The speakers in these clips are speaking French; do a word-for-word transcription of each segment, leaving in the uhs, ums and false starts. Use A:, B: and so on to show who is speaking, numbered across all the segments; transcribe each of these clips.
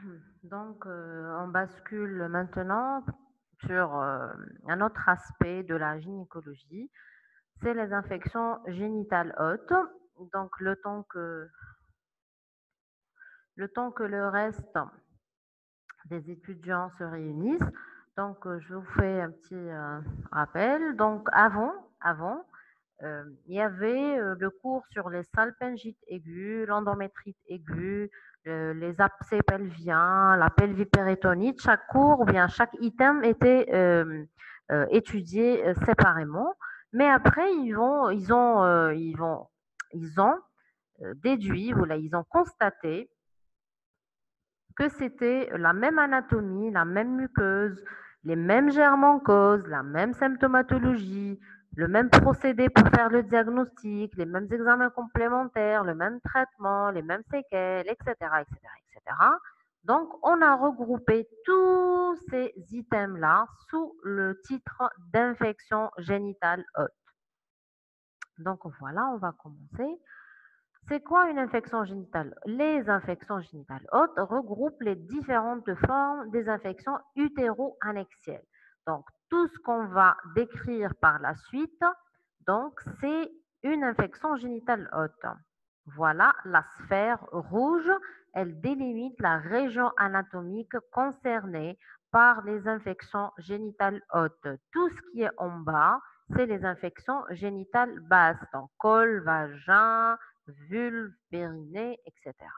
A: Donc, euh, on bascule maintenant sur euh, un autre aspect de la gynécologie, c'est les infections génitales hautes. Donc, le temps que, le temps que le reste des étudiants se réunissent, donc euh, je vous fais un petit euh, rappel. Donc, avant, avant, euh, il y avait euh, le cours sur les salpingites aigus, l'endométrite aiguë, euh, les abcès pelviens, la pelvipéritonite. Chaque cours ou bien chaque item était euh, euh, étudié euh, séparément. Mais après, ils vont, ils ont, euh, ils vont, ils ont euh, déduit, voilà, ils ont constaté que c'était la même anatomie, la même muqueuse, les mêmes germes en cause, la même symptomatologie, le même procédé pour faire le diagnostic, les mêmes examens complémentaires, le même traitement, les mêmes séquelles, et cetera, et cetera, et cetera. Donc, on a regroupé tous ces items-là sous le titre d'infection génitale haute. Donc, voilà, on va commencer. C'est quoi une infection génitale? Les infections génitales hautes regroupent les différentes formes des infections utéro-annexielles. Donc, tout ce qu'on va décrire par la suite, donc, c'est une infection génitale haute. Voilà, la sphère rouge, elle délimite la région anatomique concernée par les infections génitales hautes. Tout ce qui est en bas, c'est les infections génitales basses, donc col, vagin, vulve, périnée, et cetera.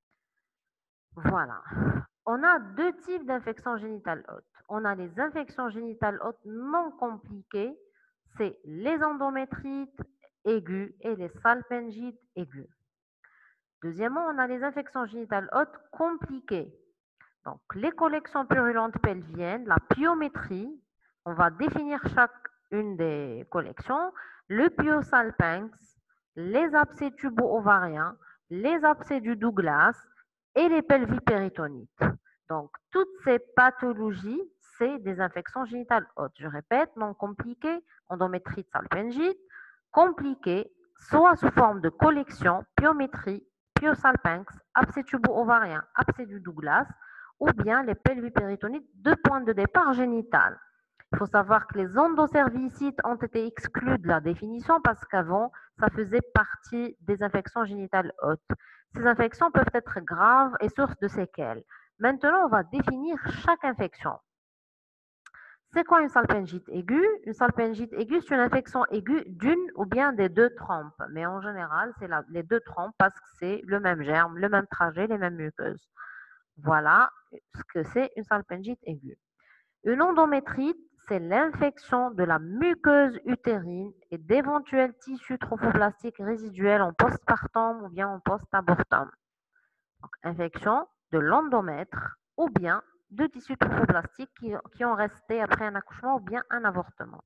A: Voilà. On a deux types d'infections génitales hautes. On a les infections génitales hautes non compliquées, c'est les endométrites aiguës et les salpingites aigus. Deuxièmement, on a les infections génitales hautes compliquées. Donc, les collections purulentes pelviennes, la pyométrie, on va définir chacune des collections, le pyosalpinx, les abcès tubo-ovariens, les abcès du Douglas et les pelvipéritonites. Donc, toutes ces pathologies, c'est des infections génitales hautes. Je répète, non compliquées, endométrite salpingite, compliquées, soit sous forme de collection, pyométrie, pyosalpinx, abcès tubo-ovarien, abcès du Douglas, ou bien les pelvipéritonites de point de départ génital. Il faut savoir que les endocervicites ont été exclus de la définition parce qu'avant, ça faisait partie des infections génitales hautes. Ces infections peuvent être graves et source de séquelles. Maintenant, on va définir chaque infection. C'est quoi une salpingite aiguë? Une salpingite aiguë, c'est une infection aiguë d'une ou bien des deux trompes. Mais en général, c'est les deux trompes parce que c'est le même germe, le même trajet, les mêmes muqueuses. Voilà ce que c'est une salpingite aiguë. Une endométrite, c'est l'infection de la muqueuse utérine et d'éventuels tissus trophoplastiques résiduels en postpartum ou bien en post-abortum. Donc, infection de l'endomètre ou bien de tissus trophoplastiques qui, qui ont resté après un accouchement ou bien un avortement.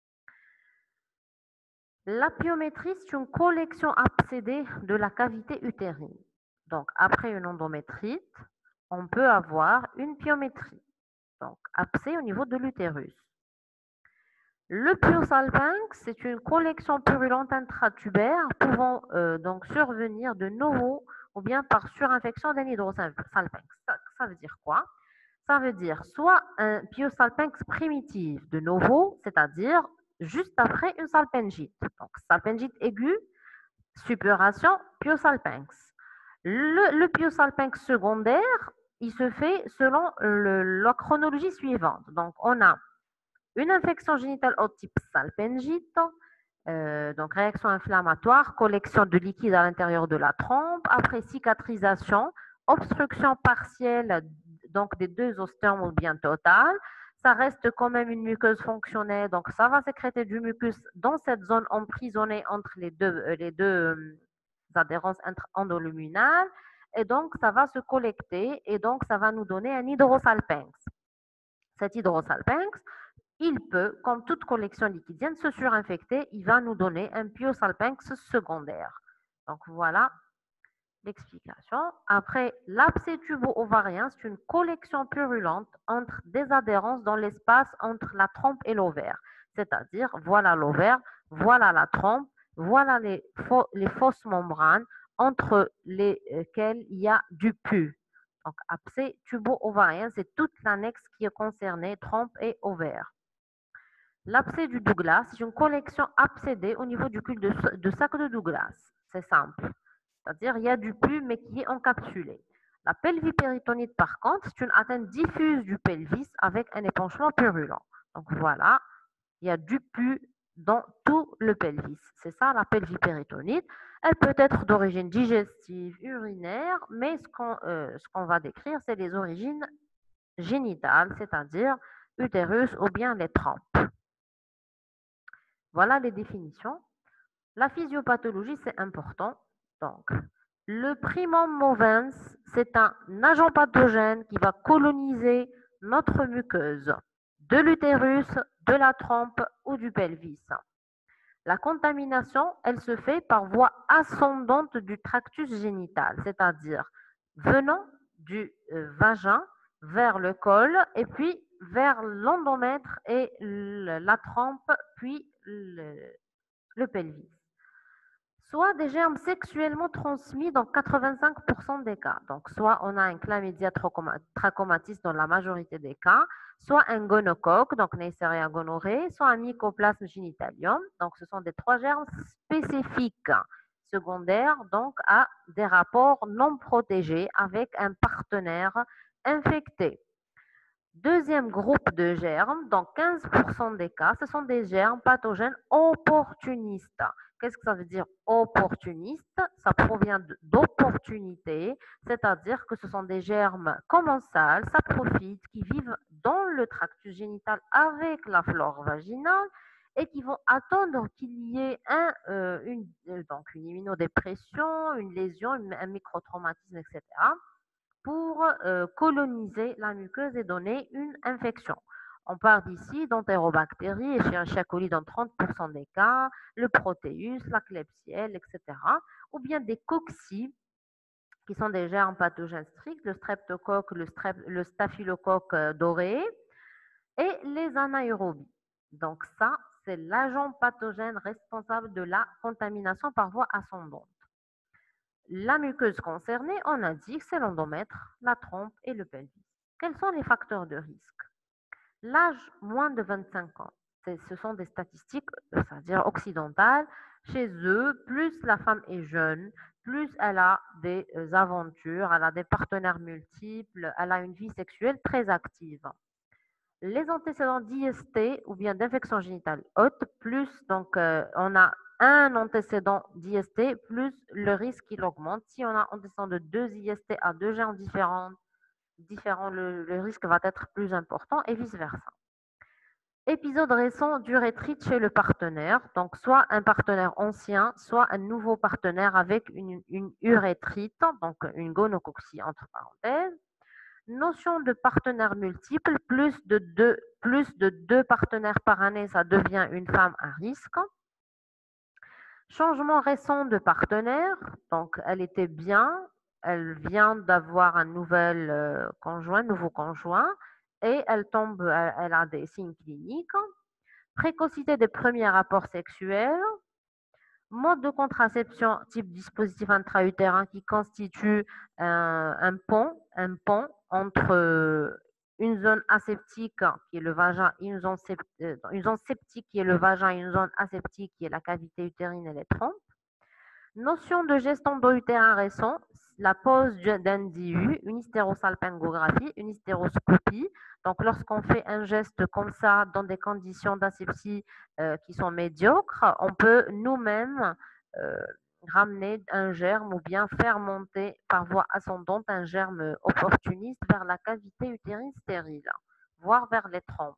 A: La pyométrie, c'est une collection abcédée de la cavité utérine. Donc, après une endométrite, on peut avoir une pyométrie. Donc, abcès au niveau de l'utérus. Le pyosalpinx, c'est une collection purulente intratubaire pouvant euh, donc survenir de novo ou bien par surinfection d'un hydrosalpinx. Ça, ça veut dire quoi? Ça veut dire soit un pyosalpinx primitif de novo, c'est-à-dire juste après une salpingite. Donc, salpingite aiguë, suppuration, pyosalpinx. Le, le pyosalpinx secondaire, il se fait selon le, la chronologie suivante. Donc, on a une infection génitale haute type salpingite, euh, donc réaction inflammatoire, collection de liquide à l'intérieur de la trompe, après cicatrisation, obstruction partielle donc des deux ostomes ou bien totale. Ça reste quand même une muqueuse fonctionnelle, donc ça va sécréter du mucus dans cette zone emprisonnée entre les deux, les deux euh, adhérences endoluminales, et donc ça va se collecter, et donc ça va nous donner un hydrosalpinx. Cet hydrosalpinx, il peut, comme toute collection liquidienne, se surinfecter. Il va nous donner un pyosalpinx secondaire. Donc voilà l'explication. Après, l'abcès tubo-ovarien, c'est une collection purulente entre des adhérences dans l'espace entre la trompe et l'ovaire. C'est-à-dire, voilà l'ovaire, voilà la trompe, voilà les, faux, les fausses membranes entre lesquelles il y a du pus. Donc, abcès tubo-ovarien, c'est toute l'annexe qui est concernée, trompe et ovaire. L'abcès du Douglas, c'est une collection abcédée au niveau du cul de, de sac de Douglas. C'est simple. C'est-à-dire, il y a du pus, mais qui est encapsulé. La pelvipéritonite, par contre, c'est une atteinte diffuse du pelvis avec un épanchement purulent. Donc voilà, il y a du pus dans tout le pelvis. C'est ça la pelvipéritonite. Elle peut être d'origine digestive, urinaire, mais ce qu'on euh, ce qu'on va décrire, c'est les origines génitales, c'est-à-dire utérus ou bien les trompes. Voilà les définitions. La physiopathologie, c'est important. Donc, le primum movens, c'est un agent pathogène qui va coloniser notre muqueuse de l'utérus, de la trompe ou du pelvis. La contamination, elle se fait par voie ascendante du tractus génital, c'est-à-dire venant du euh, vagin vers le col et puis vers l'endomètre et le, la trompe, puis le, le pelvis. Soit des germes sexuellement transmis dans quatre-vingt-cinq pour cent des cas. Donc, soit on a un chlamydia trachomatis dans la majorité des cas, soit un gonocoque, donc Neisseria gonorrhoeae, soit un mycoplasme genitalium. Donc, ce sont des trois germes spécifiques secondaires donc à des rapports non protégés avec un partenaire infecté. Deuxième groupe de germes, dans quinze pour cent des cas, ce sont des germes pathogènes opportunistes. Qu'est-ce que ça veut dire opportuniste? Ça provient d'opportunité, c'est-à-dire que ce sont des germes commensals, ça profite, qui vivent dans le tractus génital avec la flore vaginale et qui vont attendre qu'il y ait un, euh, une, euh, donc une immunodépression, une lésion, un microtraumatisme, et cetera pour euh, coloniser la muqueuse et donner une infection. On parle ici d'entérobactéries et Escherichia coli dans trente pour cent des cas, le proteus, la klebsielle, et cetera. Ou bien des cocci, qui sont des germes pathogènes stricts, le streptocoque, le, strep, le staphylocoque doré, et les anaérobies. Donc ça, c'est l'agent pathogène responsable de la contamination par voie ascendante. La muqueuse concernée, on a dit que c'est l'endomètre, la trompe et le pelvis. Quels sont les facteurs de risque? L'âge moins de vingt-cinq ans, ce sont des statistiques, c'est-à-dire occidentales. Chez eux, plus la femme est jeune, plus elle a des aventures, elle a des partenaires multiples, elle a une vie sexuelle très active. Les antécédents d'I S T ou bien d'infection génitale haute, plus donc euh, on a un antécédent d'I S T, plus le risque il augmente. Si on a un antécédent de deux I S T à deux germes différents, différents le, le risque va être plus important et vice-versa. Épisode récent d'urétrite chez le partenaire, donc soit un partenaire ancien, soit un nouveau partenaire avec une, une urétrite, donc une gonococcie entre parenthèses. Notion de partenaire multiple, plus de deux, plus de deux partenaires par année, ça devient une femme à risque. Changement récent de partenaire, donc elle était bien, elle vient d'avoir un nouvel euh, conjoint, nouveau conjoint, et elle tombe, elle, elle a des signes cliniques. Précocité des premiers rapports sexuels. Mode de contraception type dispositif intra-utérin qui constitue un, un pont, un pont entre euh, une zone aseptique qui est le vagin et une zone, euh, une zone septique qui est le vagin et une zone aseptique qui est la cavité utérine et les trompes. Notion de geste endo-utérin récent, la pose d'un D U, une hystérosalpingographie, une hystéroscopie. Donc, lorsqu'on fait un geste comme ça dans des conditions d'asepsie euh, qui sont médiocres, on peut nous-mêmes euh, ramener un germe ou bien faire monter par voie ascendante un germe opportuniste vers la cavité utérine stérile, voire vers les trompes.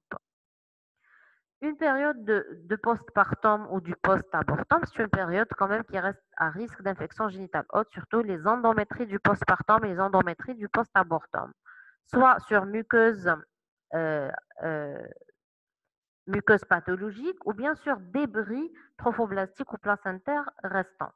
A: Une période de, de postpartum ou du post-abortum, c'est une période quand même qui reste à risque d'infection génitale haute, surtout les endométries du postpartum et les endométries du post-abortum, soit sur muqueuse, euh, euh, muqueuse pathologique ou bien sur débris trophoblastiques ou placentaires restants.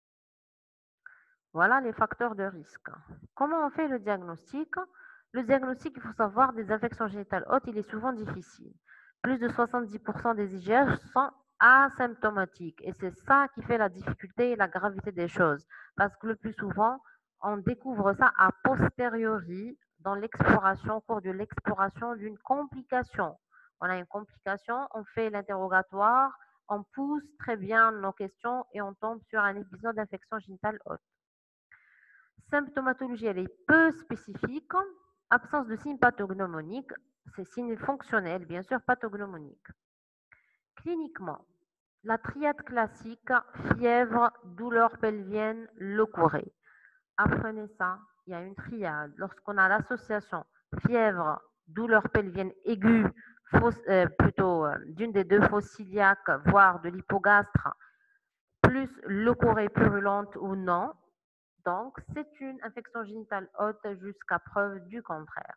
A: Voilà les facteurs de risque. Comment on fait le diagnostic? Le diagnostic, il faut savoir, des infections génitales hautes, il est souvent difficile. Plus de soixante-dix pour cent des I G H sont asymptomatiques. Et c'est ça qui fait la difficulté et la gravité des choses. Parce que le plus souvent, on découvre ça a posteriori dans l'exploration, au cours de l'exploration d'une complication. On a une complication, on fait l'interrogatoire, on pousse très bien nos questions et on tombe sur un épisode d'infection génitale haute. Symptomatologie, elle est peu spécifique. Absence de signes pathognomoniques, c'est signes fonctionnels, bien sûr, pathognomoniques. Cliniquement, la triade classique, fièvre, douleur pelvienne, leucorrhée. Apprenez ça, il y a une triade. Lorsqu'on a l'association fièvre, douleur pelvienne aiguë, fausse- euh, plutôt euh, d'une des deux fosses iliaques, voire de l'hypogastre, plus leucorrhée purulente ou non, donc c'est une infection génitale haute jusqu'à preuve du contraire.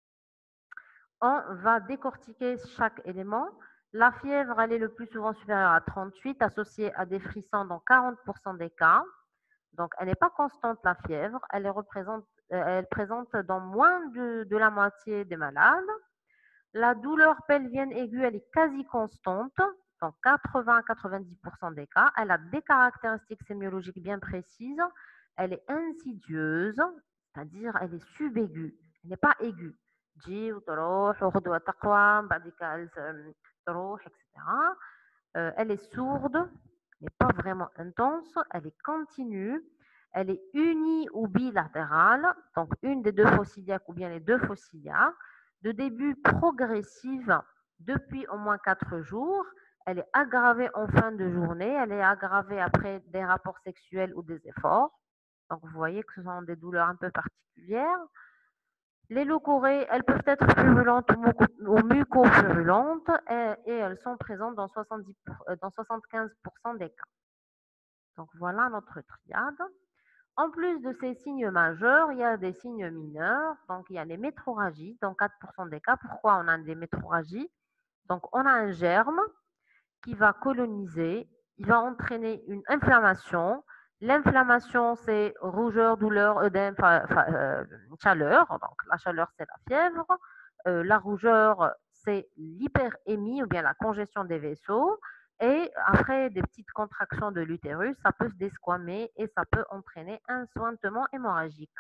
A: On va décortiquer chaque élément. La fièvre, elle est le plus souvent supérieure à trente-huit, associée à des frissons dans quarante pour cent des cas. Donc, elle n'est pas constante, la fièvre. Elle, représente, euh, elle présente dans moins de, de la moitié des malades. La douleur pelvienne aiguë, elle est quasi constante, dans quatre-vingts à quatre-vingt-dix pour cent des cas. Elle a des caractéristiques sémiologiques bien précises. Elle est insidieuse, c'est-à-dire elle est subaiguë. Elle n'est pas aiguë. تجي وتروح وغدوة تقوى بعد كده تروح et cetera. Euh, elle est sourde, elle n'est pas vraiment intense, elle est continue, elle est unie ou bilatérale, donc une des deux fosses iliaques ou bien les deux fosses iliaques, de début progressive depuis au moins quatre jours. Elle est aggravée en fin de journée, elle est aggravée après des rapports sexuels ou des efforts. Donc vous voyez que ce sont des douleurs un peu particulières. Les leucorrhées, elles peuvent être purulentes ou muco-purulentes et, et elles sont présentes dans, soixante-dix pour, dans soixante-quinze pour cent des cas. Donc voilà notre triade. En plus de ces signes majeurs, il y a des signes mineurs. Donc il y a les métrorragies dans quatre pour cent des cas. Pourquoi on a des métrorragies? Donc on a un germe qui va coloniser, il va entraîner une inflammation. L'inflammation, c'est rougeur, douleur, œdème, euh, chaleur. Donc, la chaleur, c'est la fièvre. Euh, la rougeur, c'est l'hyperémie ou bien la congestion des vaisseaux. Et après des petites contractions de l'utérus, ça peut se desquamer et ça peut entraîner un suintement hémorragique.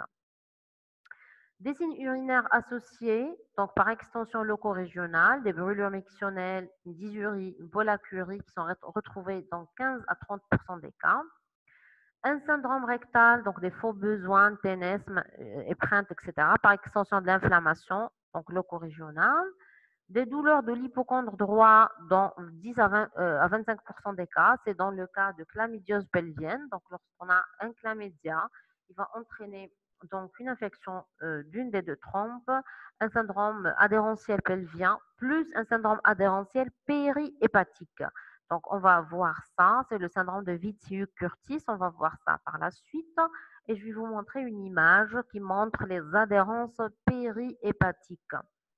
A: Des signes urinaires associés, donc par extension leucorégionale, des brûlures mictionnelles, une dysurie, une polacurie qui sont retrouvées dans quinze à trente pour cent des cas. Un syndrome rectal, donc des faux besoins, ténesme, épreinte, et cetera, par extension de l'inflammation, donc leucorégionale. Des douleurs de l'hypocondre droit dans dix à, vingt, euh, à vingt-cinq pour cent des cas, c'est dans le cas de chlamydiose pelvienne. Donc lorsqu'on a un chlamydia, il va entraîner donc une infection euh, d'une des deux trompes, un syndrome adhérentiel pelvien, plus un syndrome adhérentiel périhépatique. Donc, on va voir ça, c'est le syndrome de Witsiuk-Curtis, on va voir ça par la suite. Et je vais vous montrer une image qui montre les adhérences périhépatiques.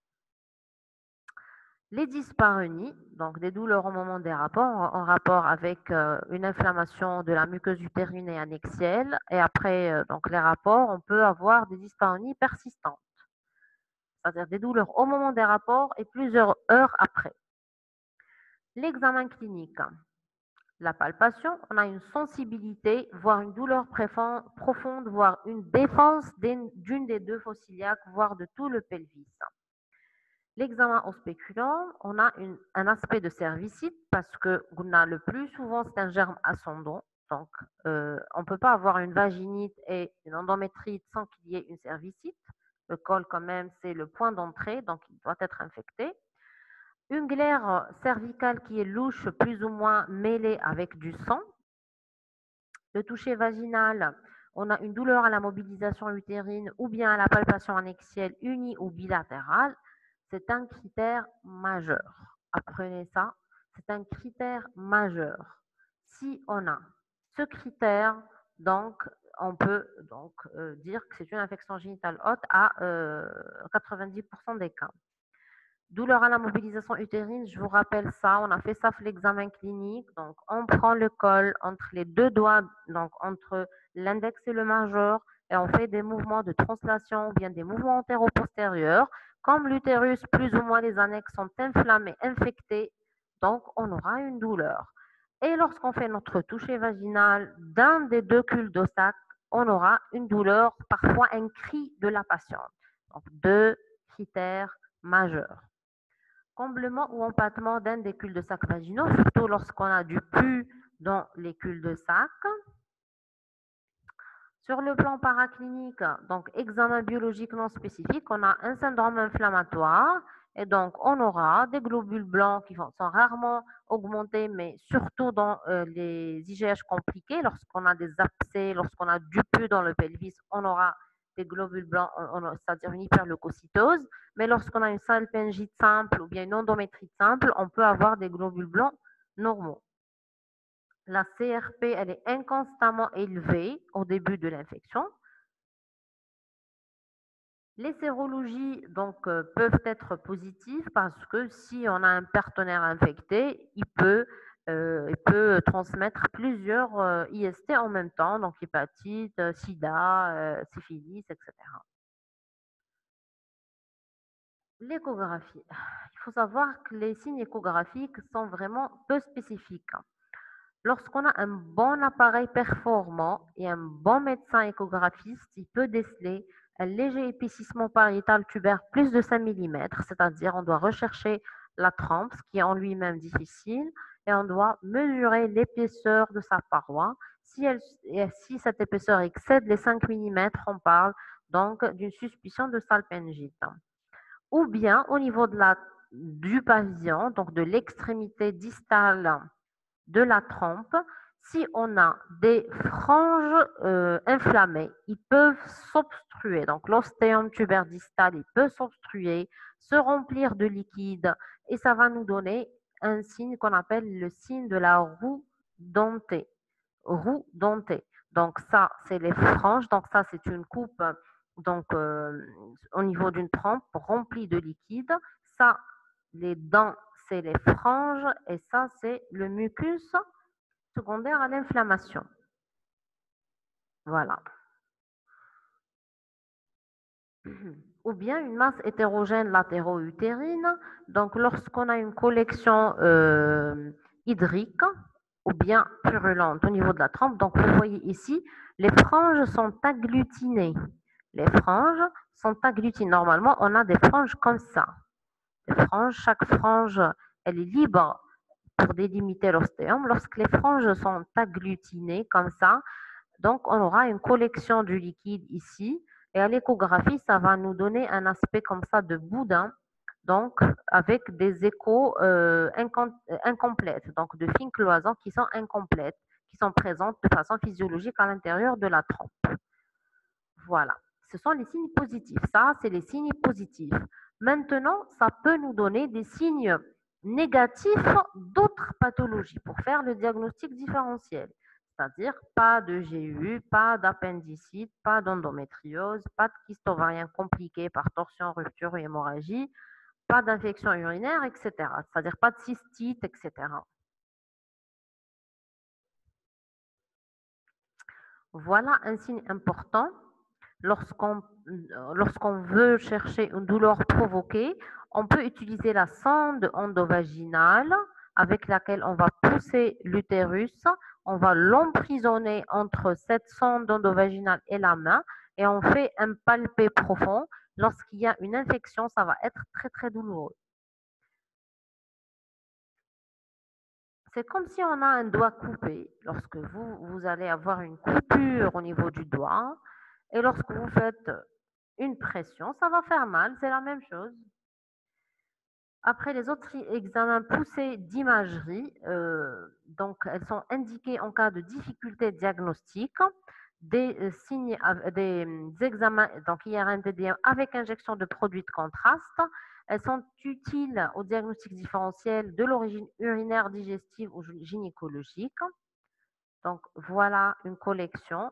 A: Les dyspareunies, donc des douleurs au moment des rapports, en rapport avec euh, une inflammation de la muqueuse utérine et annexielle. Et après euh, donc les rapports, on peut avoir des dyspareunies persistantes, c'est-à-dire des douleurs au moment des rapports et plusieurs heures après. L'examen clinique. La palpation, on a une sensibilité, voire une douleur profonde, voire une défense d'une des deux fosses iliaques, voire de tout le pelvis. L'examen au spéculum, on a une, un aspect de cervicite parce que on a le plus souvent c'est un germe ascendant. Donc, euh, on ne peut pas avoir une vaginite et une endométrite sans qu'il y ait une cervicite. Le col, quand même, c'est le point d'entrée, donc il doit être infecté. Une glaire cervicale qui est louche, plus ou moins mêlée avec du sang. Le toucher vaginal, on a une douleur à la mobilisation utérine ou bien à la palpation annexielle unie ou bilatérale. C'est un critère majeur. Apprenez ça, c'est un critère majeur. Si on a ce critère, donc on peut donc euh, dire que c'est une infection génitale haute à euh, quatre-vingt-dix pour cent des cas. Douleur à la mobilisation utérine, je vous rappelle ça, on a fait ça pour l'examen clinique. Donc, on prend le col entre les deux doigts, donc entre l'index et le majeur, et on fait des mouvements de translation ou bien des mouvements antéro-postérieurs. Comme l'utérus, plus ou moins les annexes sont inflammés, infectés, donc on aura une douleur. Et lorsqu'on fait notre toucher vaginal d'un des deux cul-de-sac, on aura une douleur, parfois un cri de la patiente. Donc, deux critères majeurs. Comblement ou empattement d'un des cul-de-sac vaginaux, surtout lorsqu'on a du pus dans les cul-de-sac. Sur le plan paraclinique, donc examen biologique non spécifique, on a un syndrome inflammatoire et donc on aura des globules blancs qui sont rarement augmentés, mais surtout dans euh, les I G H compliqués, lorsqu'on a des abcès, lorsqu'on a du pus dans le pelvis, on aura des globules blancs, c'est-à-dire une hyperleucocytose, mais lorsqu'on a une salpingite simple ou bien une endométrite simple, on peut avoir des globules blancs normaux. La C R P, elle est inconstamment élevée au début de l'infection. Les sérologies donc, euh, peuvent être positives parce que si on a un partenaire infecté, il peut, euh, il peut transmettre plusieurs euh, I S T en même temps, donc hépatite, euh, sida, euh, syphilis, et cetera. L'échographie. Il faut savoir que les signes échographiques sont vraiment peu spécifiques. Lorsqu'on a un bon appareil performant et un bon médecin échographiste, il peut déceler un léger épaississement pariétal tubaire plus de cinq millimètres, c'est-à-dire on doit rechercher la trempe, ce qui est en lui-même difficile, et on doit mesurer l'épaisseur de sa paroi. Si, elle, si cette épaisseur excède les cinq millimètres, on parle donc d'une suspicion de salpingite. Ou bien au niveau de la, du pavillon, donc de l'extrémité distale de la trompe, si on a des franges euh, inflammées, ils peuvent s'obstruer. Donc l'ostéum tubaire distal, il peut s'obstruer, se remplir de liquide et ça va nous donner un signe qu'on appelle le signe de la roue dentée. Roue dentée. Donc ça, c'est les franges. Donc ça, c'est une coupe donc, euh, au niveau d'une trompe remplie de liquide. Ça, les dents, c'est les franges et ça, c'est le mucus secondaire à l'inflammation. Voilà. Ou bien une masse hétérogène latéro-utérine. Donc, lorsqu'on a une collection euh, hydrique ou bien purulente au niveau de la trompe, donc vous voyez ici, les franges sont agglutinées. Les franges sont agglutinées. Normalement, on a des franges comme ça. Les franges, chaque frange, elle est libre pour délimiter l'ostéum. Lorsque les franges sont agglutinées comme ça, donc on aura une collection du liquide ici. Et à l'échographie, ça va nous donner un aspect comme ça de boudin, donc avec des échos euh, incomplètes, donc de fines cloisons qui sont incomplètes, qui sont présentes de façon physiologique à l'intérieur de la trompe. Voilà. Ce sont les signes positifs. Ça, c'est les signes positifs. Maintenant, ça peut nous donner des signes négatifs d'autres pathologies pour faire le diagnostic différentiel. C'est-à-dire pas de G U, pas d'appendicite, pas d'endométriose, pas de kyste ovarien compliqué par torsion, rupture ou hémorragie, pas d'infection urinaire, et cetera. C'est-à-dire pas de cystite, et cetera. Voilà un signe important. Lorsqu'on lorsqu'on veut chercher une douleur provoquée, on peut utiliser la sonde endovaginale avec laquelle on va pousser l'utérus. On va l'emprisonner entre cette sonde endovaginale et la main et on fait un palpé profond. Lorsqu'il y a une infection, ça va être très très douloureux. C'est comme si on a un doigt coupé. Lorsque vous, vous allez avoir une coupure au niveau du doigt, et lorsque vous faites une pression, ça va faire mal, c'est la même chose. Après, les autres examens poussés d'imagerie, euh, donc elles sont indiquées en cas de difficulté diagnostique, des euh, signes, des examens, donc I R N T D M avec injection de produits de contraste. Elles sont utiles au diagnostic différentiel de l'origine urinaire, digestive ou gynécologique. Donc voilà une collection.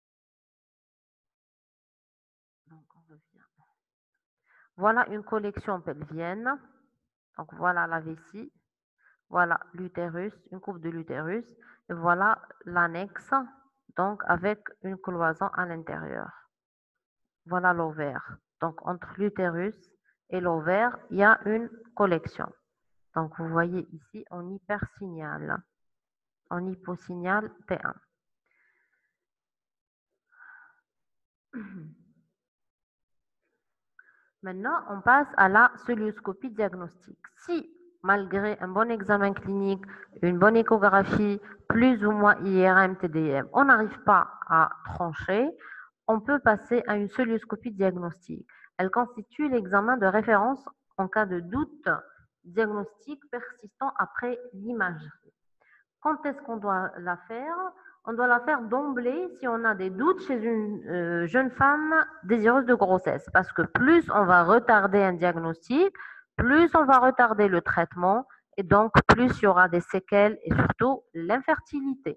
A: Donc, on revient. Voilà une collection pelvienne. Donc voilà la vessie. Voilà l'utérus, une coupe de l'utérus. Et voilà l'annexe, donc avec une cloison à l'intérieur. Voilà l'ovaire. Donc entre l'utérus et l'ovaire, il y a une collection. Donc vous voyez ici en hypersignal, en hyposignal T un. Maintenant, on passe à la cœlioscopie diagnostique. Si, malgré un bon examen clinique, une bonne échographie, plus ou moins I R M, T D M, on n'arrive pas à trancher, on peut passer à une cœlioscopie diagnostique. Elle constitue l'examen de référence en cas de doute diagnostique persistant après l'imagerie. Quand est-ce qu'on doit la faire? On doit la faire d'emblée si on a des doutes chez une euh, jeune femme désireuse de grossesse. Parce que plus on va retarder un diagnostic, plus on va retarder le traitement et donc plus il y aura des séquelles et surtout l'infertilité.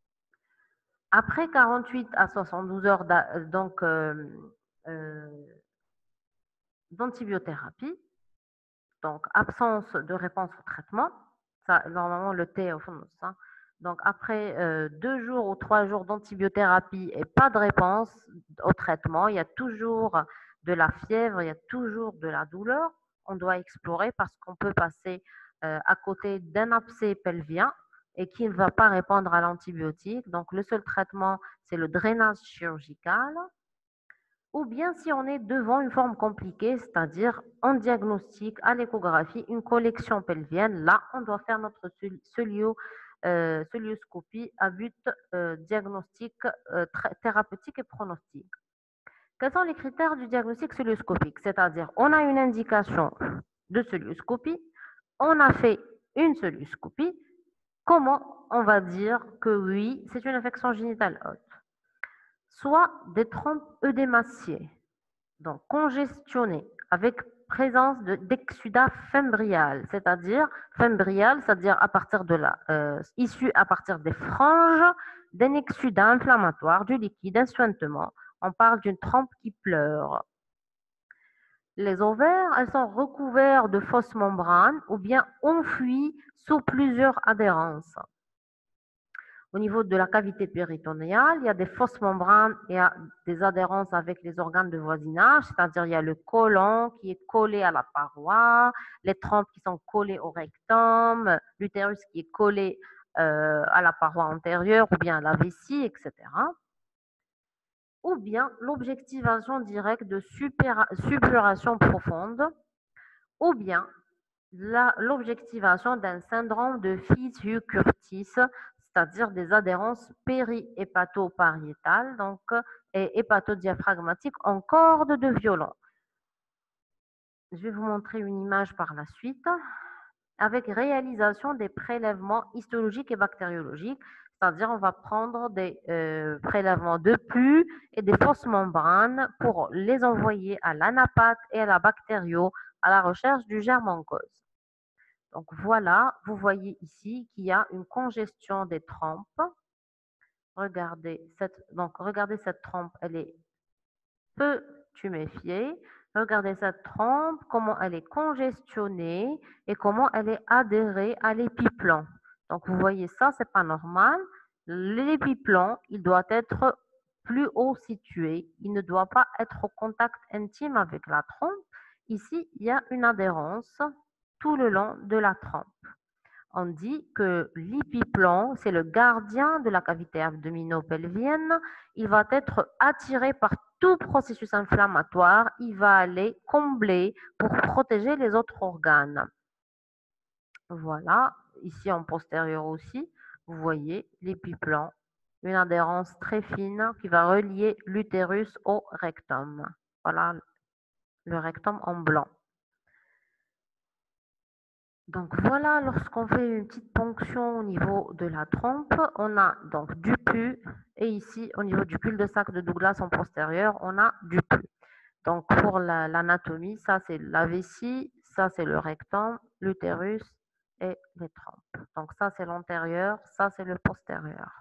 A: Après quarante-huit à soixante-douze heures donc, euh, euh, d'antibiothérapie, donc absence de réponse au traitement, ça, normalement le T est au fond, ça. Donc après euh, deux jours ou trois jours d'antibiothérapie et pas de réponse au traitement, il y a toujours de la fièvre, il y a toujours de la douleur. On doit explorer parce qu'on peut passer euh, à côté d'un abcès pelvien et qui ne va pas répondre à l'antibiotique. Donc le seul traitement, c'est le drainage chirurgical. Ou bien si on est devant une forme compliquée, c'est-à-dire on diagnostique à l'échographie une collection pelvienne, là on doit faire notre cœlioscopie euh, cœlioscopie à but euh, diagnostique, euh, thérapeutique et pronostique. Quels sont les critères du diagnostic cœlioscopique? C'est-à-dire on a une indication de cœlioscopie, on a fait une cœlioscopie, comment on va dire que oui, c'est une infection génitale haute? Soit des trompes œdémaciées, donc congestionnées, avec présence d'exsudat fimbrial, c'est-à-dire fimbrial, c'est-à-dire à partir de la, euh, issu à partir des franges d'un exsudat inflammatoire du liquide, un suintement. On parle d'une trompe qui pleure. Les ovaires, elles sont recouverts de fausses membranes ou bien enfouies sous plusieurs adhérences. Au niveau de la cavité péritonéale, il y a des fausses membranes, il y a des adhérences avec les organes de voisinage, c'est-à-dire il y a le côlon qui est collé à la paroi, les trompes qui sont collées au rectum, l'utérus qui est collé euh, à la paroi antérieure ou bien à la vessie, et cetera. Ou bien l'objectivation directe de suppuration profonde, ou bien l'objectivation d'un syndrome de Fitzhugh-Curtis, c'est-à-dire des adhérences péri-hépatopariétales donc, et hépatodiaphragmatiques en corde de violon. Je vais vous montrer une image par la suite avec réalisation des prélèvements histologiques et bactériologiques, c'est-à-dire on va prendre des euh, prélèvements de pus et des fausses membranes pour les envoyer à l'anapathe et à la bactério à la recherche du germe en cause. Donc voilà, vous voyez ici qu'il y a une congestion des trompes. Regardez cette, donc regardez cette trompe, elle est peu tuméfiée. Regardez cette trompe, comment elle est congestionnée et comment elle est adhérée à l'épiplan. Donc vous voyez ça, c'est pas normal. L'épiplan, il doit être plus haut situé. Il ne doit pas être au contact intime avec la trompe. Ici, il y a une adhérence tout le long de la trompe. On dit que l'épiplan, c'est le gardien de la cavité abdominopelvienne. Il va être attiré par tout processus inflammatoire. Il va aller combler pour protéger les autres organes. Voilà, ici en postérieur aussi, vous voyez l'épiplan, une adhérence très fine qui va relier l'utérus au rectum. Voilà le rectum en blanc. Donc voilà, lorsqu'on fait une petite ponction au niveau de la trompe, on a donc du pus et ici au niveau du cul-de-sac de Douglas en postérieur, on a du pus. Donc pour l'anatomie, ça c'est la vessie, ça c'est le rectum, l'utérus et les trompes. Donc ça c'est l'antérieur, ça c'est le postérieur.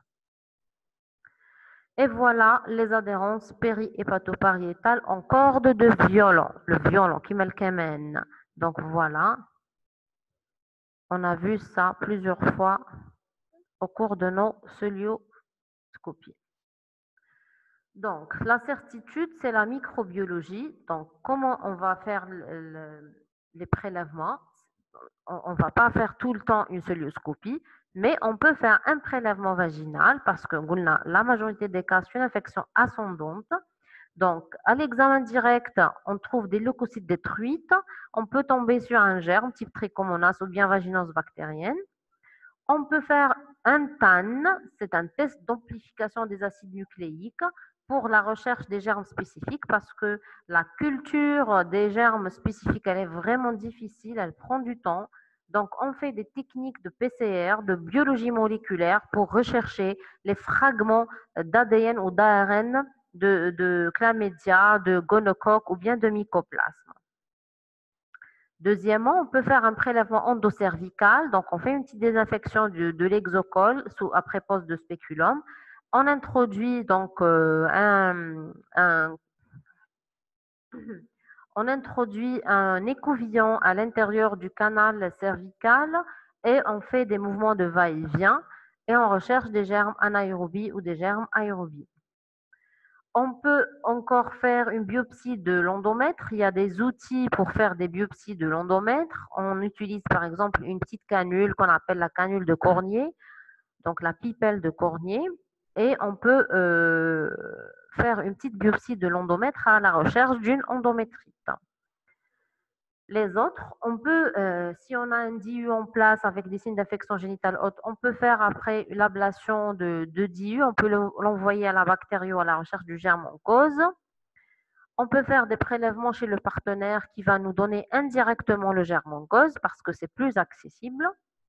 A: Et voilà les adhérences péri-hépatopariétales en corde de violon, le violon qui me le. Donc voilà. On a vu ça plusieurs fois au cours de nos cœlioscopies. Donc, la certitude, c'est la microbiologie. Donc, comment on va faire le, le, les prélèvements? On ne va pas faire tout le temps une cœlioscopie, mais on peut faire un prélèvement vaginal parce que la majorité des cas, c'est une infection ascendante. Donc, à l'examen direct, on trouve des leucocytes détruites. On peut tomber sur un germe type trichomonas ou bien vaginose bactérienne. On peut faire un T A N, c'est un test d'amplification des acides nucléiques pour la recherche des germes spécifiques parce que la culture des germes spécifiques, elle est vraiment difficile, elle prend du temps. Donc, on fait des techniques de P C R, de biologie moléculaire pour rechercher les fragments d'A D N ou d'A R N de, de chlamydia, de gonocoque ou bien de mycoplasme. Deuxièmement, on peut faire un prélèvement endocervical. Donc, on fait une petite désinfection de, de l'exocole sous, après pose de spéculum. On introduit donc euh, un, un- on introduit un écouvillon à l'intérieur du canal cervical et on fait des mouvements de va-et-vient et on recherche des germes anaérobies ou des germes aérobies. On peut encore faire une biopsie de l'endomètre. Il y a des outils pour faire des biopsies de l'endomètre. On utilise par exemple une petite canule qu'on appelle la canule de Cornier, donc la pipelle de Cornier, et on peut euh, faire une petite biopsie de l'endomètre à la recherche d'une endométrite. Les autres, on peut, euh, si on a un D I U en place avec des signes d'infection génitale haute, on peut faire après l'ablation de, de D I U, on peut l'envoyer à la bactérie ou à la recherche du germe en cause. On peut faire des prélèvements chez le partenaire qui va nous donner indirectement le germe en cause parce que c'est plus accessible.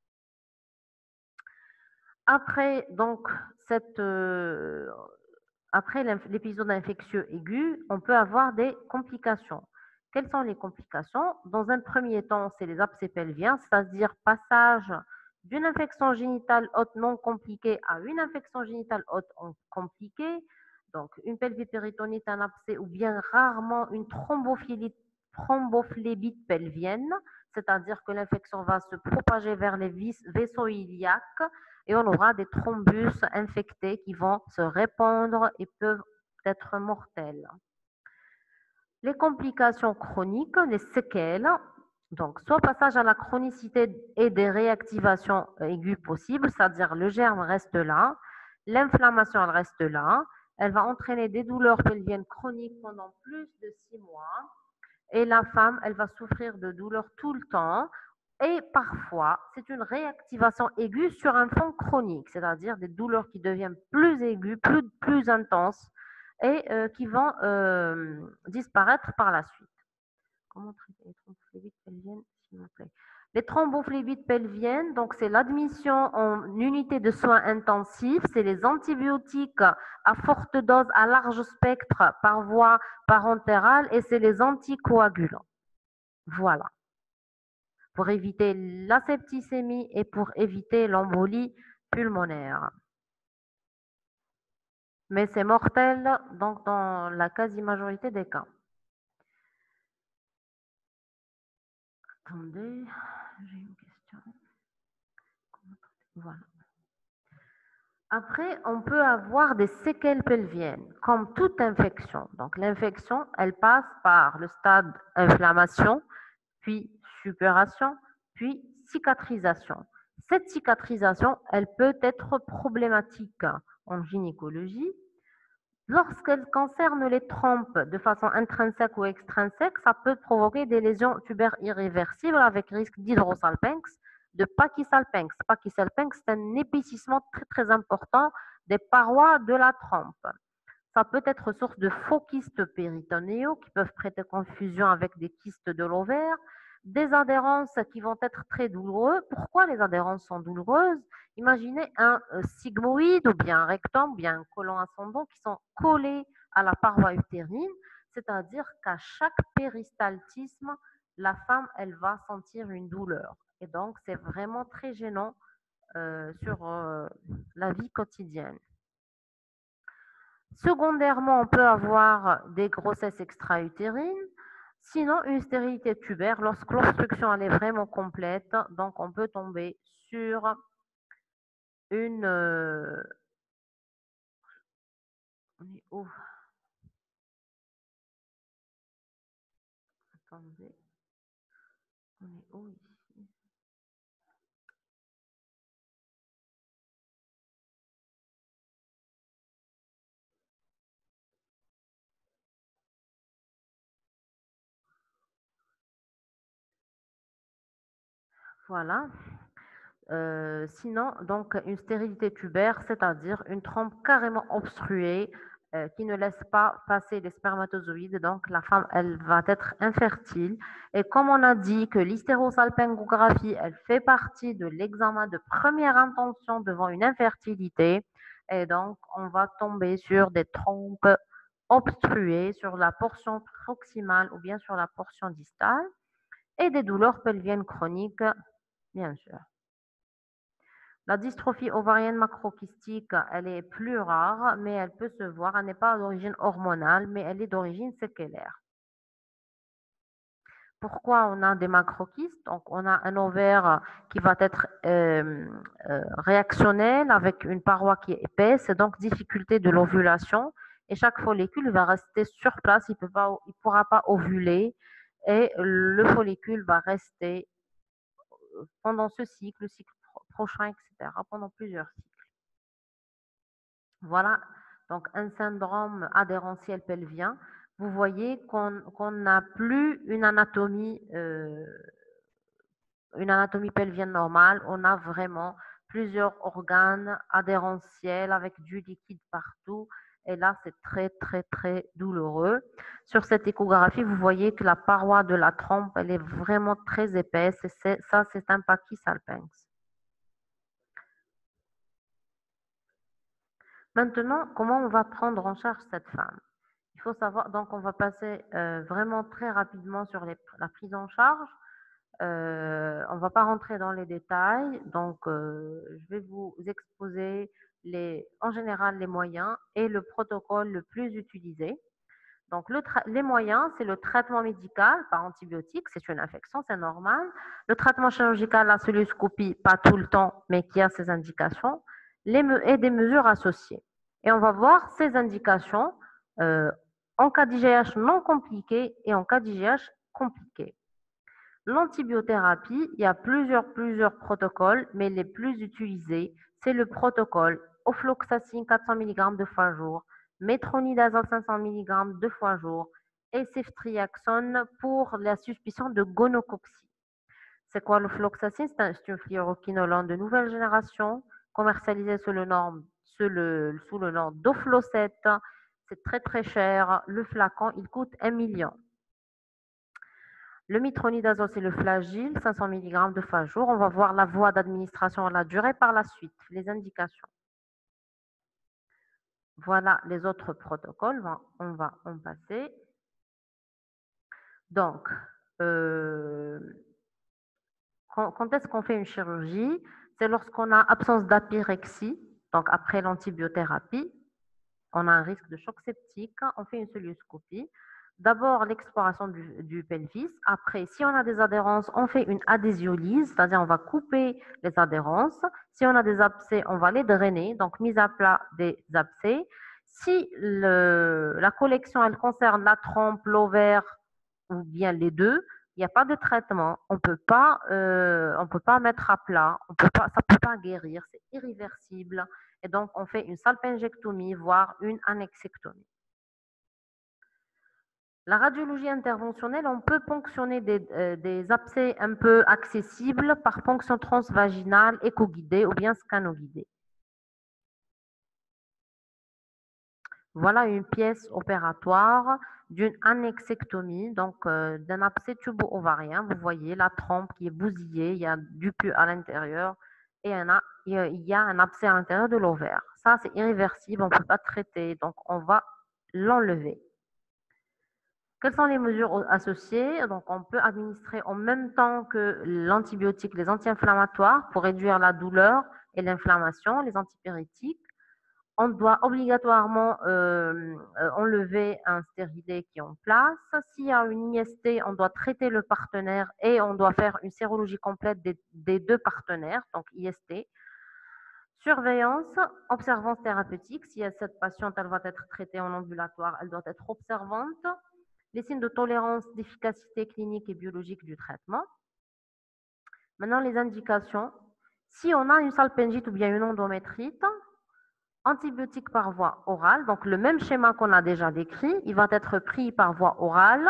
A: Après, donc, cette, euh, après l'épisode infectieux aigu, on peut avoir des complications. Quelles sont les complications? Dans un premier temps, c'est les abcès pelviens, c'est-à-dire passage d'une infection génitale haute non compliquée à une infection génitale haute compliquée. Donc, une pelvipéritonite, un abcès ou bien rarement une thrombophlébite, thrombophlébite pelvienne, c'est-à-dire que l'infection va se propager vers les vaisseaux iliaques et on aura des thrombus infectés qui vont se répandre et peuvent être mortels. Les complications chroniques, les séquelles, donc soit passage à la chronicité et des réactivations aiguës possibles, c'est-à-dire le germe reste là, l'inflammation elle reste là, elle va entraîner des douleurs pelviennes chroniques pendant plus de six mois et la femme elle va souffrir de douleurs tout le temps. Et parfois, c'est une réactivation aiguë sur un fond chronique, c'est-à-dire des douleurs qui deviennent plus aiguës, plus, plus intenses et euh, qui vont euh, disparaître par la suite. Comment traiter les thrombophlébite pelvienne, s'il vous plaît? Les thrombophlébite pelviennes, donc c'est l'admission en unité de soins intensifs, c'est les antibiotiques à forte dose, à large spectre par voie parentérale et c'est les anticoagulants. Voilà. Pour éviter la septicémie et pour éviter l'embolie pulmonaire. Mais c'est mortel donc dans la quasi-majorité des cas. Attendez, j'ai une question. Voilà. Après, on peut avoir des séquelles pelviennes, comme toute infection. Donc, l'infection, elle passe par le stade inflammation, puis suppuration, puis cicatrisation. Cette cicatrisation, elle peut être problématique en gynécologie. Lorsqu'elle concerne les trompes de façon intrinsèque ou extrinsèque, ça peut provoquer des lésions tubaires irréversibles avec risque d'hydrosalpinx, de pachysalpinx. Pachysalpinx, c'est un épaississement très très important des parois de la trompe. Ça peut être source de faux kystes péritonéaux qui peuvent prêter confusion avec des kystes de l'ovaire, des adhérences qui vont être très douloureuses. Pourquoi les adhérences sont douloureuses? Imaginez un euh, sigmoïde ou bien un rectum ou bien un côlon ascendant qui sont collés à la paroi utérine, c'est-à-dire qu'à chaque péristaltisme, la femme, elle va sentir une douleur. Et donc, c'est vraiment très gênant euh, sur euh, la vie quotidienne. Secondairement, on peut avoir des grossesses extra-utérines, sinon une stérilité tubaire lorsque l'obstruction est vraiment complète. Donc, on peut tomber sur une... euh, on est où? Attendez. On est où ici? Voilà. Euh, sinon, donc, une stérilité tubaire, c'est-à-dire une trompe carrément obstruée euh, qui ne laisse pas passer les spermatozoïdes. Donc, la femme, elle va être infertile. Et comme on a dit que l'hystérosalpingographie, elle fait partie de l'examen de première intention devant une infertilité, et donc, on va tomber sur des trompes obstruées sur la portion proximale ou bien sur la portion distale et des douleurs pelviennes chroniques, bien sûr. La dystrophie ovarienne macrokystique, elle est plus rare, mais elle peut se voir. Elle n'est pas d'origine hormonale, mais elle est d'origine séquelaire. Pourquoi on a des macrokystes? Donc, on a un ovaire qui va être euh, euh, réactionnel avec une paroi qui est épaisse, et donc difficulté de l'ovulation. Et chaque follicule va rester sur place, il ne pourra pas ovuler, et le follicule va rester pendant ce cycle, le cycle prochain, et cetera, pendant plusieurs cycles. Voilà, donc un syndrome adhérentiel pelvien. Vous voyez qu'on qu'on n'a plus une anatomie, euh, une anatomie pelvienne normale. On a vraiment plusieurs organes adhérentiels avec du liquide partout. Et là, c'est très, très, très douloureux. Sur cette échographie, vous voyez que la paroi de la trompe, elle est vraiment très épaisse. Et c'est- ça, c'est un Pachys alpinx. Maintenant, comment on va prendre en charge cette femme? Il faut savoir, donc on va passer euh, vraiment très rapidement sur les- la prise en charge. Euh, on ne va pas rentrer dans les détails, donc euh, je vais vous exposer les, en général les moyens et le protocole le plus utilisé. Donc le les moyens, c'est le traitement médical par antibiotiques, c'est une infection, c'est normal. Le traitement chirurgical, la celluloscopie, pas tout le temps, mais qui a ses indications, les et des mesures associées. Et on va voir ces indications euh, en cas d'I G H non compliqué et en cas d'I G H compliqué. L'antibiothérapie, il y a plusieurs, plusieurs protocoles, mais les plus utilisés, c'est le protocole ofloxacine quatre cents milligrammes deux fois jour, métronidazole cinq cents milligrammes deux fois jour et ceftriaxone pour la suspicion de gonococcie. C'est quoi l'ofloxacine? C'est un, un fluoroquinolone de nouvelle génération, commercialisé sous le nom, sous le, sous le nom d'Oflocet. C'est très très cher. Le flacon, il coûte un million. Le métronidazole, c'est le flagyl, cinq cents milligrammes deux fois jour. On va voir la voie d'administration, la durée par la suite, les indications. Voilà les autres protocoles. On va en passer. Donc, euh, quand, quand est-ce qu'on fait une chirurgie? C'est lorsqu'on a absence d'apyrexie, donc après l'antibiothérapie, on a un risque de choc septique, on fait une celluloscopie. D'abord, l'exploration du, du pelvis. Après, si on a des adhérences, on fait une adhésiolyse, c'est-à-dire on va couper les adhérences. Si on a des abcès, on va les drainer, donc mise à plat des abcès. Si le, la collection, elle concerne la trompe, l'ovaire ou bien les deux, il n'y a pas de traitement. On peut pas, euh, on peut pas mettre à plat. On peut pas, ça peut pas guérir. C'est irréversible. Et donc, on fait une salpingectomie, voire une annexectomie. La radiologie interventionnelle, on peut ponctionner des, euh, des abcès un peu accessibles par ponction transvaginale, éco-guidée ou bien scano-guidée. Voilà une pièce opératoire d'une annexectomie, donc euh, d'un abcès tubo-ovarien. Vous voyez la trompe qui est bousillée, il y a du pus à l'intérieur et un a, il y a un abcès à l'intérieur de l'ovaire. Ça, c'est irréversible, on ne peut pas traiter, donc on va l'enlever. Quelles sont les mesures associées? Donc, on peut administrer en même temps que l'antibiotique, les anti-inflammatoires pour réduire la douleur et l'inflammation, les antipyrétiques. On doit obligatoirement euh, euh, enlever un stérilet qui est en place. S'il y a une I S T, on doit traiter le partenaire et on doit faire une sérologie complète des, des deux partenaires, donc I S T. Surveillance, observance thérapeutique. Si cette patiente elle va être traitée en ambulatoire, elle doit être observante. Les signes de tolérance, d'efficacité clinique et biologique du traitement. Maintenant, les indications. Si on a une salpingite ou bien une endométrite, antibiotique par voie orale, donc le même schéma qu'on a déjà décrit, il va être pris par voie orale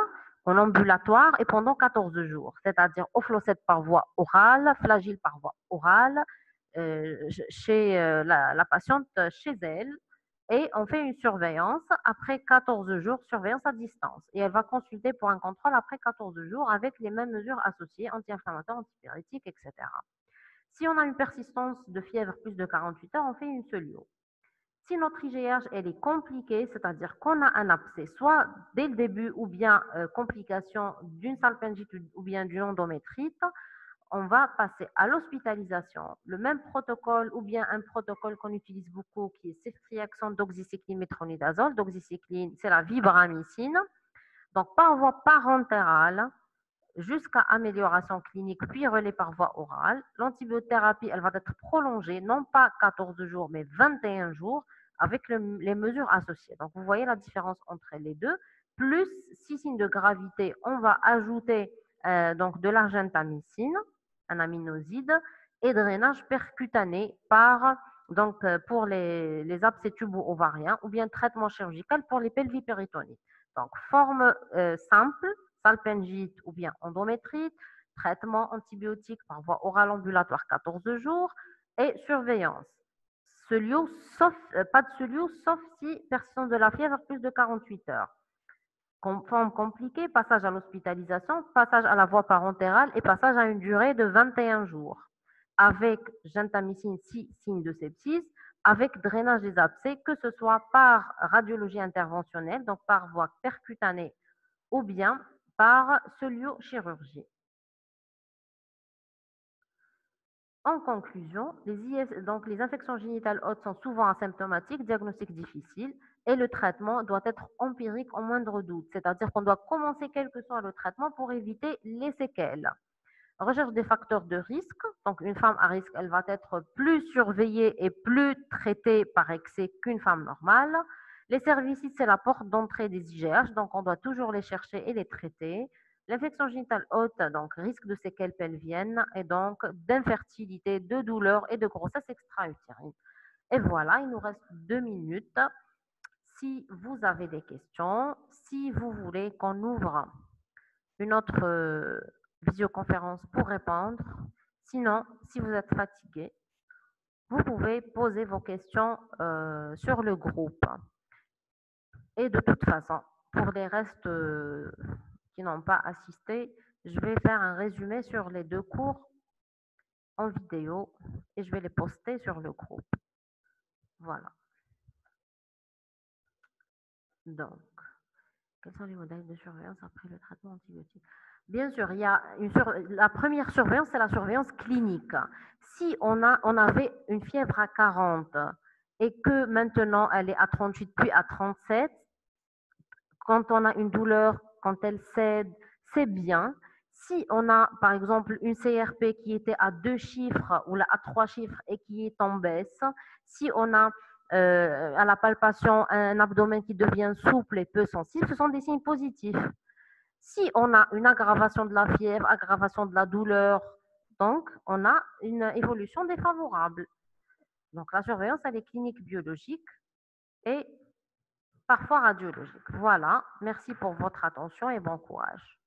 A: en ambulatoire et pendant quatorze jours, c'est-à-dire offloset par voie orale, flagyl par voie orale, euh, chez euh, la, la patiente chez elle, et on fait une surveillance après quatorze jours, surveillance à distance. Et elle va consulter pour un contrôle après quatorze jours avec les mêmes mesures associées, anti-inflammatoires, antipyrétiques, et cetera. Si on a une persistance de fièvre plus de quarante-huit heures, on fait une solio. Si notre I G H elle est compliquée, c'est-à-dire qu'on a un abcès, soit dès le début ou bien euh, complication d'une salpingite ou bien d'une endométrite, on va passer à l'hospitalisation. Le même protocole ou bien un protocole qu'on utilise beaucoup qui est ceftriaxone, doxycycline, métronidazole. Doxycycline, c'est la vibramycine. Donc par voie parentérale jusqu'à amélioration clinique puis relais par voie orale. L'antibiothérapie, elle va être prolongée, non pas quatorze jours, mais vingt et un jours avec le, les mesures associées. Donc vous voyez la différence entre les deux. Plus six signes de gravité, on va ajouter euh, donc de l'argentamycine, un aminoside, et drainage percutané par donc euh, pour les, les abcès tubo-ovariens ou bien traitement chirurgical pour les pelvipéritonites. Donc forme euh, simple, salpingite ou bien endométrite, traitement antibiotique par voie orale ambulatoire quatorze jours et surveillance. Celio, sauf, euh, pas de celio, sauf si persistance de la fièvre plus de quarante-huit heures. Forme compliquée, passage à l'hospitalisation, passage à la voie parentérale et passage à une durée de vingt et un jours. Avec gentamicine, six signes de sepsis, avec drainage des abcès, que ce soit par radiologie interventionnelle, donc par voie percutanée ou bien par celio-chirurgie. En conclusion, les, I S, donc les infections génitales hautes sont souvent asymptomatiques, diagnostic difficile, et le traitement doit être empirique en moindre doute, c'est-à-dire qu'on doit commencer quel que soit le traitement pour éviter les séquelles. Recherche des facteurs de risque, donc une femme à risque, elle va être plus surveillée et plus traitée par excès qu'une femme normale. Les cervicides, c'est la porte d'entrée des I G H, donc on doit toujours les chercher et les traiter. L'infection génitale haute, donc risque de séquelles pelviennes et donc d'infertilité, de douleur et de grossesse extra-utérine. Et voilà, il nous reste deux minutes. Si vous avez des questions, si vous voulez qu'on ouvre une autre euh, visioconférence pour répondre, sinon, si vous êtes fatigué, vous pouvez poser vos questions euh, sur le groupe. Et de toute façon, pour les restes euh, qui n'ont pas assisté, je vais faire un résumé sur les deux cours en vidéo et je vais les poster sur le groupe. Voilà. Donc, quels sont les modèles de surveillance après le traitement antibiotique? Bien sûr, il y a une sur... la première surveillance, c'est la surveillance clinique. Si on, a, on avait une fièvre à quarante et que maintenant elle est à trente-huit puis à trente-sept, quand on a une douleur, quand elle cède, c'est bien. Si on a, par exemple, une C R P qui était à deux chiffres ou à trois chiffres et qui est en baisse, si on a euh, à la palpation un abdomen qui devient souple et peu sensible, ce sont des signes positifs. Si on a une aggravation de la fièvre, aggravation de la douleur, donc on a une évolution défavorable. Donc la surveillance, elle est clinique biologique et parfois radiologique. Voilà, merci pour votre attention et bon courage.